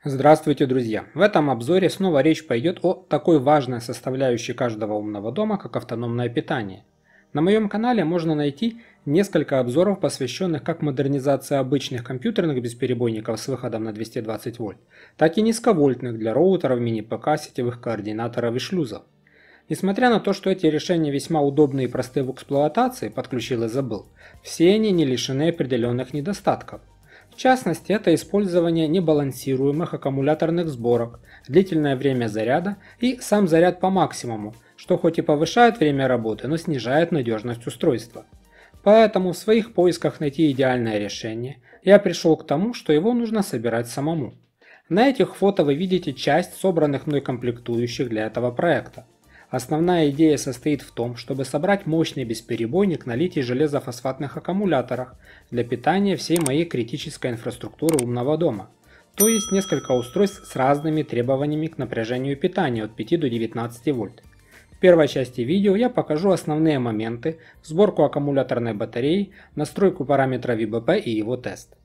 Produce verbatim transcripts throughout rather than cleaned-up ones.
Здравствуйте, друзья! В этом обзоре снова речь пойдет о такой важной составляющей каждого умного дома, как автономное питание. На моем канале можно найти несколько обзоров, посвященных как модернизации обычных компьютерных бесперебойников с выходом на двести двадцать вольт, так и низковольтных для роутеров, мини-ПК, сетевых координаторов и шлюзов. Несмотря на то, что эти решения весьма удобны и просты в эксплуатации, подключил и забыл, все они не лишены определенных недостатков. В частности, это использование небалансируемых аккумуляторных сборок, длительное время заряда и сам заряд по максимуму, что хоть и повышает время работы, но снижает надежность устройства. Поэтому в своих поисках найти идеальное решение я пришел к тому, что его нужно собирать самому. На этих фото вы видите часть собранных мной комплектующих для этого проекта. Основная идея состоит в том, чтобы собрать мощный бесперебойник на литий-железофосфатных аккумуляторах для питания всей моей критической инфраструктуры умного дома, то есть несколько устройств с разными требованиями к напряжению питания от пяти до девятнадцати вольт. В первой части видео я покажу основные моменты, сборку аккумуляторной батареи, настройку параметра ви би пи и его тест.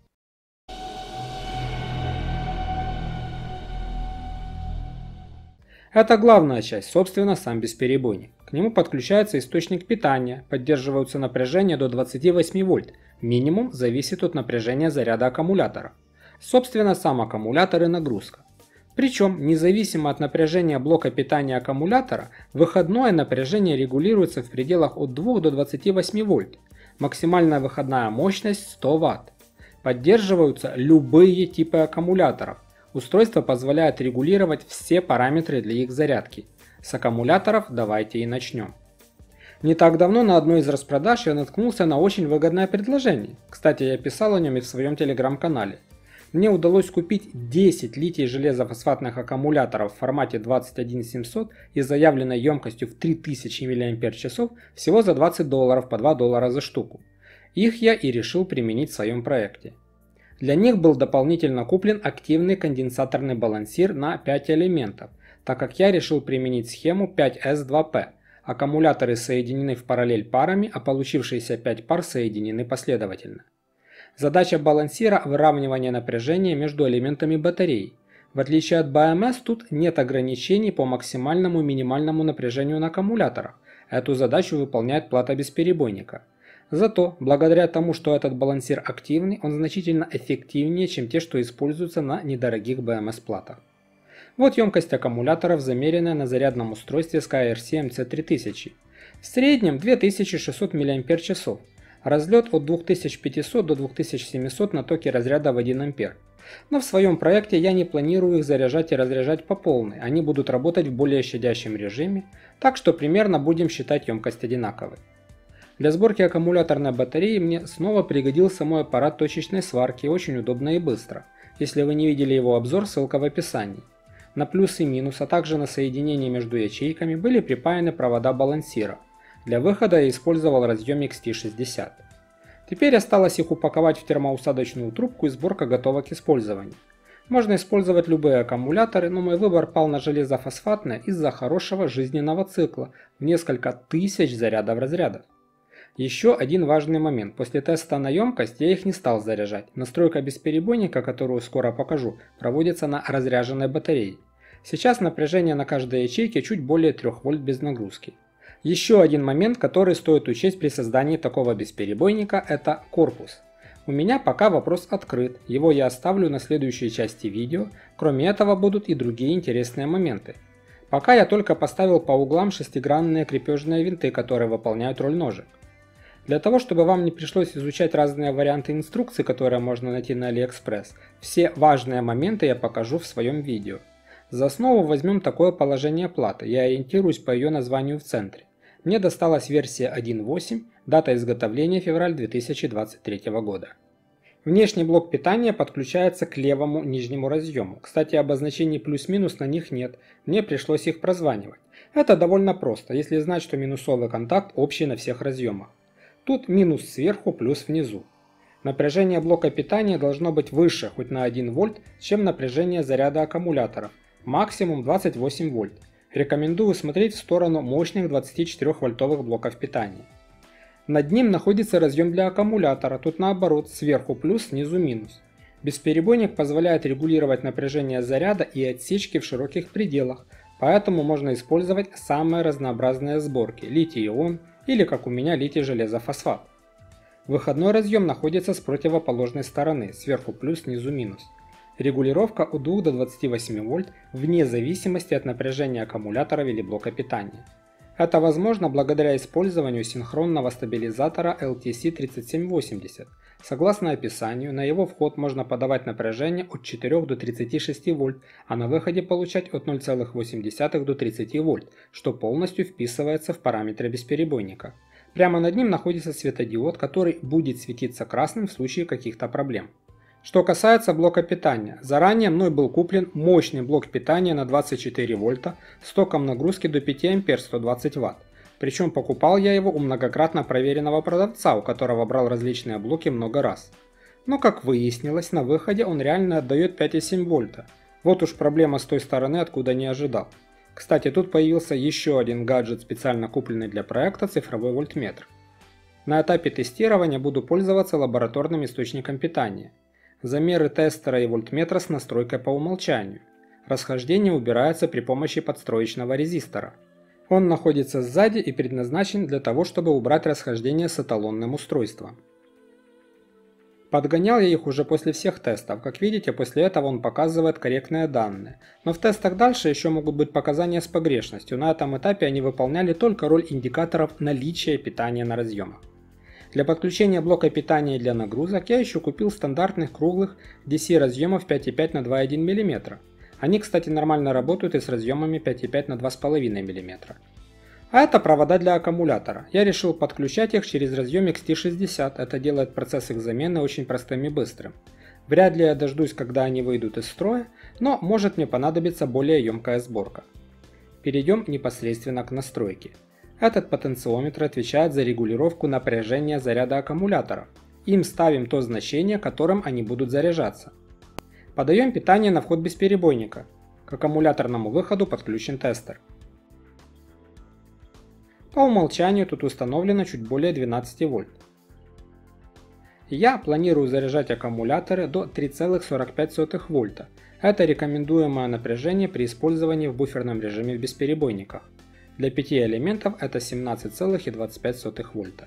Это главная часть, собственно, сам бесперебойник. К нему подключается источник питания, поддерживаются напряжения до двадцати восьми вольт, минимум зависит от напряжения заряда аккумулятора. Собственно, сам аккумулятор и нагрузка. Причем, независимо от напряжения блока питания аккумулятора, выходное напряжение регулируется в пределах от двух до двадцати восьми вольт, максимальная выходная мощность сто ватт. Поддерживаются любые типы аккумуляторов. Устройство позволяет регулировать все параметры для их зарядки. С аккумуляторов давайте и начнем. Не так давно на одной из распродаж я наткнулся на очень выгодное предложение. Кстати, я писал о нем и в своем телеграм-канале. Мне удалось купить десять литий-железофосфатных аккумуляторов в формате двадцать один семьсот и заявленной емкостью в три тысячи мАч всего за двадцать долларов, по два доллара за штуку. Их я и решил применить в своем проекте. Для них был дополнительно куплен активный конденсаторный балансир на пять элементов, так как я решил применить схему пять эс два пи. Аккумуляторы соединены в параллель парами, а получившиеся пять пар соединены последовательно. Задача балансира – выравнивание напряжения между элементами батареи. В отличие от би эм эс, тут нет ограничений по максимальному и минимальному напряжению на аккумуляторах. Эту задачу выполняет плата бесперебойника. Зато, благодаря тому, что этот балансир активный, он значительно эффективнее, чем те, что используются на недорогих би эм эс-платах. Вот емкость аккумуляторов, замеренная на зарядном устройстве скай эр си эм си три тысячи. В среднем две тысячи шестьсот мАч. Разлет от двух тысяч пятисот до двух тысяч семисот на токе разряда в один ампер. Но в своем проекте я не планирую их заряжать и разряжать по полной, они будут работать в более щадящем режиме, так что примерно будем считать емкость одинаковой. Для сборки аккумуляторной батареи мне снова пригодился мой аппарат точечной сварки, очень удобно и быстро. Если вы не видели его обзор, ссылка в описании. На плюс и минус, а также на соединение между ячейками были припаяны провода балансира. Для выхода я использовал разъем икс ти шестьдесят. Теперь осталось их упаковать в термоусадочную трубку и сборка готова к использованию. Можно использовать любые аккумуляторы, но мой выбор пал на железофосфатные из-за хорошего жизненного цикла в несколько тысяч зарядов разрядов. Еще один важный момент. После теста на емкость я их не стал заряжать. Настройка бесперебойника, которую скоро покажу, проводится на разряженной батарее. Сейчас напряжение на каждой ячейке чуть более трёх вольт без нагрузки. Еще один момент, который стоит учесть при создании такого бесперебойника, это корпус. У меня пока вопрос открыт, его я оставлю на следующей части видео, кроме этого будут и другие интересные моменты. Пока я только поставил по углам шестигранные крепежные винты, которые выполняют роль ножек. Для того, чтобы вам не пришлось изучать разные варианты инструкций, которые можно найти на AliExpress, все важные моменты я покажу в своем видео. За основу возьмем такое положение платы, я ориентируюсь по ее названию в центре. Мне досталась версия один точка восемь, дата изготовления февраль две тысячи двадцать третьего года. Внешний блок питания подключается к левому нижнему разъему. Кстати, обозначений плюс-минус на них нет, мне пришлось их прозванивать. Это довольно просто, если знать, что минусовый контакт общий на всех разъемах. Тут минус сверху, плюс внизу. Напряжение блока питания должно быть выше хоть на один вольт, чем напряжение заряда аккумуляторов, максимум двадцать восемь вольт. Рекомендую смотреть в сторону мощных двадцатичетырёхвольтовых блоков питания. Над ним находится разъем для аккумулятора, тут наоборот, сверху плюс, снизу минус. Бесперебойник позволяет регулировать напряжение заряда и отсечки в широких пределах, поэтому можно использовать самые разнообразные сборки – литий-ион или, как у меня, литий-железофосфат. Выходной разъем находится с противоположной стороны, сверху плюс, снизу минус. Регулировка от двух до двадцати восьми вольт вне зависимости от напряжения аккумулятора или блока питания. Это возможно благодаря использованию синхронного стабилизатора эл ти си тридцать семь восемьдесят. Согласно описанию, на его вход можно подавать напряжение от четырёх до тридцати шести вольт, а на выходе получать от ноль целых восемь десятых до тридцати вольт, что полностью вписывается в параметры бесперебойника. Прямо над ним находится светодиод, который будет светиться красным в случае каких-то проблем. Что касается блока питания, заранее мной был куплен мощный блок питания на двадцать четыре вольта с током нагрузки до пяти ампер сто двадцать ватт. Причем покупал я его у многократно проверенного продавца, у которого брал различные блоки много раз. Но как выяснилось, на выходе он реально отдает пять и семь вольта. Вот уж проблема с той стороны, откуда не ожидал. Кстати, тут появился еще один гаджет, специально купленный для проекта, цифровой вольтметр. На этапе тестирования буду пользоваться лабораторным источником питания. Замеры тестера и вольтметра с настройкой по умолчанию. Расхождение убирается при помощи подстроечного резистора. Он находится сзади и предназначен для того, чтобы убрать расхождение с эталонным устройством. Подгонял я их уже после всех тестов. Как видите, после этого он показывает корректные данные. Но в тестах дальше еще могут быть показания с погрешностью. На этом этапе они выполняли только роль индикаторов наличия питания на разъемах. Для подключения блока питания и для нагрузок я еще купил стандартных круглых ди си разъемов пять и пять на два и один мм. Они, кстати, нормально работают и с разъемами пять и пять на два и пять мм. А это провода для аккумулятора. Я решил подключать их через разъем икс ти шестьдесят, это делает процесс их замены очень простым и быстрым. Вряд ли я дождусь, когда они выйдут из строя, но может мне понадобится более емкая сборка. Перейдем непосредственно к настройке. Этот потенциометр отвечает за регулировку напряжения заряда аккумуляторов. Им ставим то значение, которым они будут заряжаться. Подаем питание на вход бесперебойника. К аккумуляторному выходу подключен тестер. По умолчанию тут установлено чуть более двенадцати вольт. Я планирую заряжать аккумуляторы до трёх целых сорока пяти сотых вольта. Это рекомендуемое напряжение при использовании в буферном режиме в бесперебойниках. Для пяти элементов это семнадцать целых двадцать пять сотых вольта.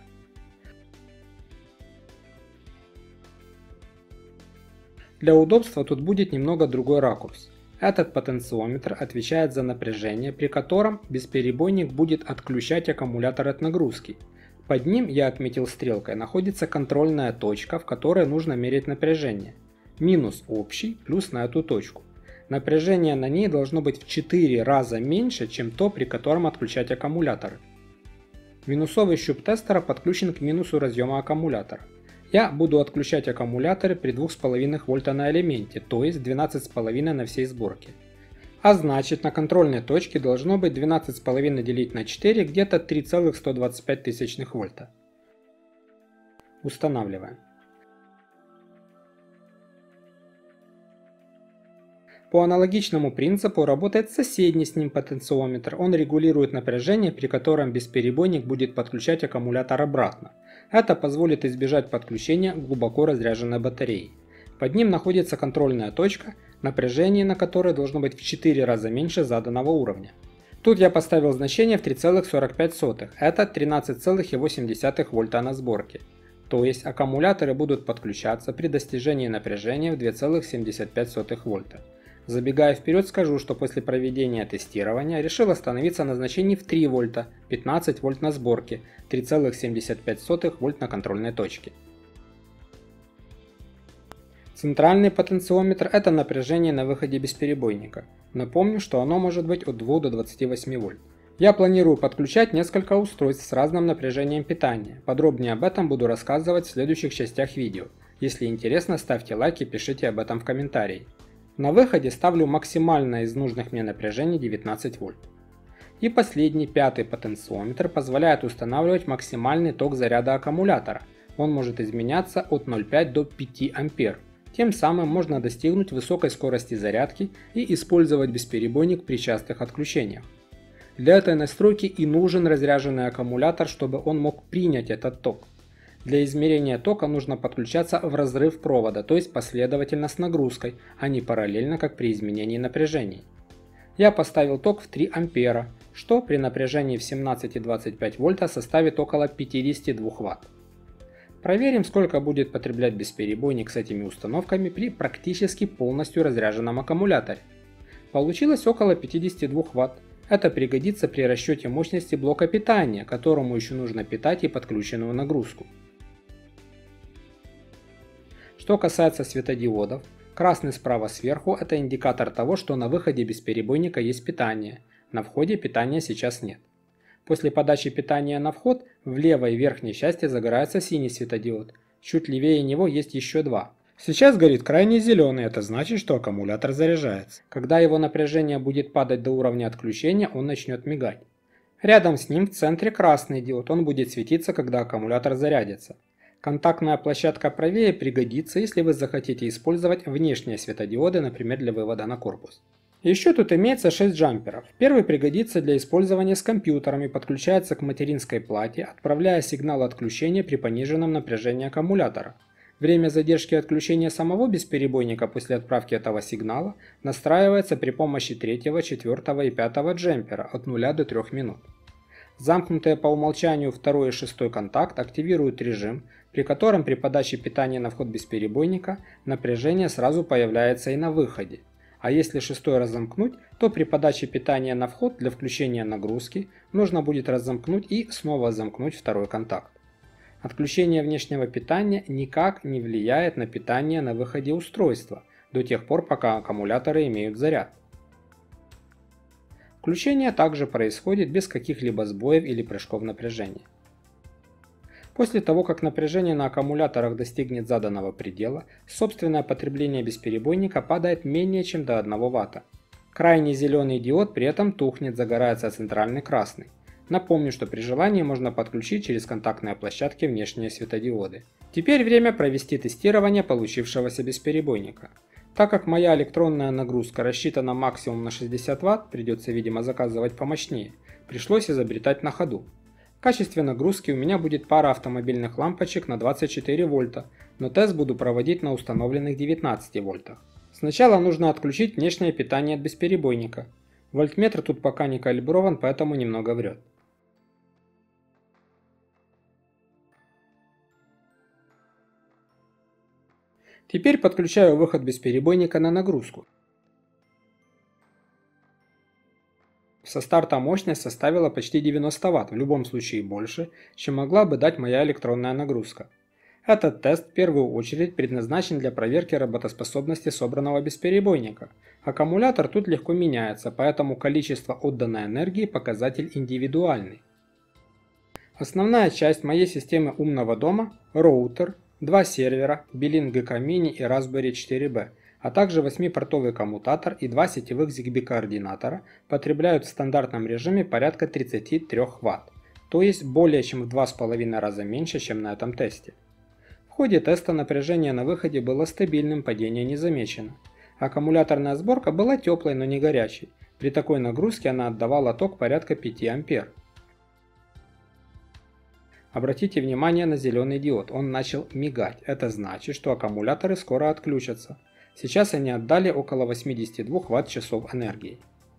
Для удобства тут будет немного другой ракурс. Этот потенциометр отвечает за напряжение, при котором бесперебойник будет отключать аккумулятор от нагрузки. Под ним, я отметил стрелкой, находится контрольная точка, в которой нужно мерить напряжение. Минус общий, плюс на эту точку. Напряжение на ней должно быть в четыре раза меньше, чем то, при котором отключать аккумуляторы. Минусовый щуп тестера подключен к минусу разъема аккумулятора. Я буду отключать аккумуляторы при двух с половиной вольта на элементе, то есть двенадцать с половиной на всей сборке. А значит, на контрольной точке должно быть двенадцать с половиной делить на четыре, где-то три целых сто двадцать пять тысячных вольта. Устанавливаем. По аналогичному принципу работает соседний с ним потенциометр. Он регулирует напряжение, при котором бесперебойник будет подключать аккумулятор обратно. Это позволит избежать подключения глубоко разряженной батареи. Под ним находится контрольная точка, напряжение на которой должно быть в четыре раза меньше заданного уровня. Тут я поставил значение в три целых сорок пять сотых, это тринадцать целых восемь десятых вольта на сборке. То есть аккумуляторы будут подключаться при достижении напряжения в два целых семьдесят пять сотых вольта. Забегая вперед, скажу, что после проведения тестирования решил остановиться на значении в три вольта, пятнадцать вольт на сборке, три целых семьдесят пять сотых вольт на контрольной точке. Центральный потенциометр – это напряжение на выходе бесперебойника. Напомню, что оно может быть от двух до двадцати восьми вольт. Я планирую подключать несколько устройств с разным напряжением питания. Подробнее об этом буду рассказывать в следующих частях видео. Если интересно, ставьте лайки, пишите об этом в комментарии. На выходе ставлю максимальное из нужных мне напряжений девятнадцать вольт. И последний, пятый потенциометр позволяет устанавливать максимальный ток заряда аккумулятора. Он может изменяться от ноль целых пять десятых до пяти ампер. Тем самым можно достигнуть высокой скорости зарядки и использовать бесперебойник при частых отключениях. Для этой настройки и нужен разряженный аккумулятор, чтобы он мог принять этот ток. Для измерения тока нужно подключаться в разрыв провода, то есть последовательно с нагрузкой, а не параллельно, как при изменении напряжений. Я поставил ток в три ампера, что при напряжении в семнадцать и двадцать пять вольта составит около пятидесяти двух ватт. Проверим, сколько будет потреблять бесперебойник с этими установками при практически полностью разряженном аккумуляторе. Получилось около пятидесяти двух ватт. Это пригодится при расчете мощности блока питания, которому еще нужно питать и подключенную нагрузку. Что касается светодиодов, красный справа сверху – это индикатор того, что на выходе бесперебойника есть питание, на входе питания сейчас нет. После подачи питания на вход в левой верхней части загорается синий светодиод, чуть левее него есть еще два. Сейчас горит крайне зеленый, это значит, что аккумулятор заряжается. Когда его напряжение будет падать до уровня отключения, он начнет мигать. Рядом с ним в центре красный диод, он будет светиться, когда аккумулятор зарядится. Контактная площадка правее пригодится, если вы захотите использовать внешние светодиоды, например, для вывода на корпус. Еще тут имеется шесть джамперов. Первый пригодится для использования с компьютером и подключается к материнской плате, отправляя сигнал отключения при пониженном напряжении аккумулятора. Время задержки отключения самого бесперебойника после отправки этого сигнала настраивается при помощи третьего, четвёртого и пятого джемпера от нуля до трёх минут. Замкнутые по умолчанию второй и шестой контакт активируют режим, при котором при подаче питания на вход бесперебойника напряжение сразу появляется и на выходе. А если шестой разомкнуть, то при подаче питания на вход для включения нагрузки нужно будет разомкнуть и снова замкнуть второй контакт. Отключение внешнего питания никак не влияет на питание на выходе устройства, до тех пор, пока аккумуляторы имеют заряд. Включение также происходит без каких-либо сбоев или прыжков напряжения. После того, как напряжение на аккумуляторах достигнет заданного предела, собственное потребление бесперебойника падает менее чем до одного ватта. Крайний зеленый диод при этом тухнет, загорается центральный красный. Напомню, что при желании можно подключить через контактные площадки внешние светодиоды. Теперь время провести тестирование получившегося бесперебойника. Так как моя электронная нагрузка рассчитана максимум на шестьдесят ватт, придется, видимо, заказывать помощнее, пришлось изобретать на ходу. В качестве нагрузки у меня будет пара автомобильных лампочек на двадцать четыре вольта, но тест буду проводить на установленных девятнадцати вольтах. Сначала нужно отключить внешнее питание от бесперебойника. Вольтметр тут пока не калиброван, поэтому немного врет. Теперь подключаю выход бесперебойника на нагрузку. Со старта мощность составила почти девяносто ватт, в любом случае больше, чем могла бы дать моя электронная нагрузка. Этот тест в первую очередь предназначен для проверки работоспособности собранного бесперебойника. Аккумулятор тут легко меняется, поэтому количество отданной энергии показатель индивидуальный. Основная часть моей системы умного дома – роутер, два сервера, Belin джи кей Mini и Raspberry четыре би, а также восьмипортовый коммутатор и два сетевых Zigbee координатора потребляют в стандартном режиме порядка тридцати трёх ватт, то есть более чем в два с половиной раза меньше, чем на этом тесте. В ходе теста напряжение на выходе было стабильным, падение не замечено. Аккумуляторная сборка была теплой, но не горячей. При такой нагрузке она отдавала ток порядка пяти ампер. Обратите внимание на зеленый диод, он начал мигать, это значит, что аккумуляторы скоро отключатся. Сейчас они отдали около восьмидесяти двух ватт-часов энергии.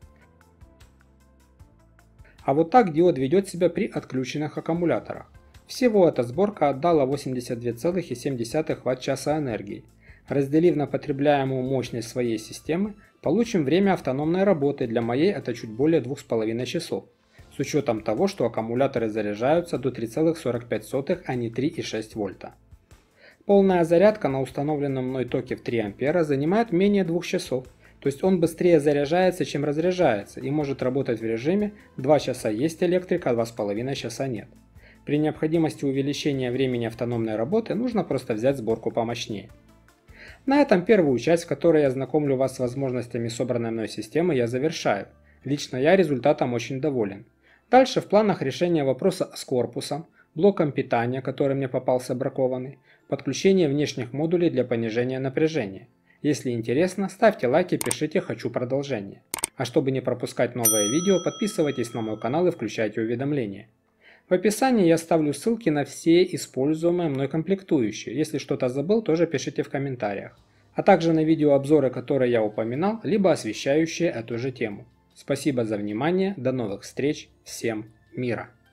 А вот так диод ведет себя при отключенных аккумуляторах. Всего эта сборка отдала восемьдесят две целых семь десятых ватт-часа энергии. Разделив на потребляемую мощность своей системы, получим время автономной работы, для моей это чуть более двух с половиной часов. С учетом того, что аккумуляторы заряжаются до трёх целых сорок пять сотых, а не три и шесть вольта. Полная зарядка на установленном мной токе в три ампера занимает менее двух часов, то есть он быстрее заряжается, чем разряжается, и может работать в режиме два часа есть электрика, а два с половиной часа нет. При необходимости увеличения времени автономной работы нужно просто взять сборку помощнее. На этом первую часть, в которой я знакомлю вас с возможностями собранной мной системы, я завершаю. Лично я результатом очень доволен. Дальше в планах решения вопроса с корпусом, блоком питания, который мне попался бракованный, подключение внешних модулей для понижения напряжения. Если интересно, ставьте лайки, пишите «Хочу продолжение». А чтобы не пропускать новые видео, подписывайтесь на мой канал и включайте уведомления. В описании я оставлю ссылки на все используемые мной комплектующие. Если что-то забыл, тоже пишите в комментариях. А также на видеообзоры, которые я упоминал, либо освещающие эту же тему. Спасибо за внимание, до новых встреч, всем мира!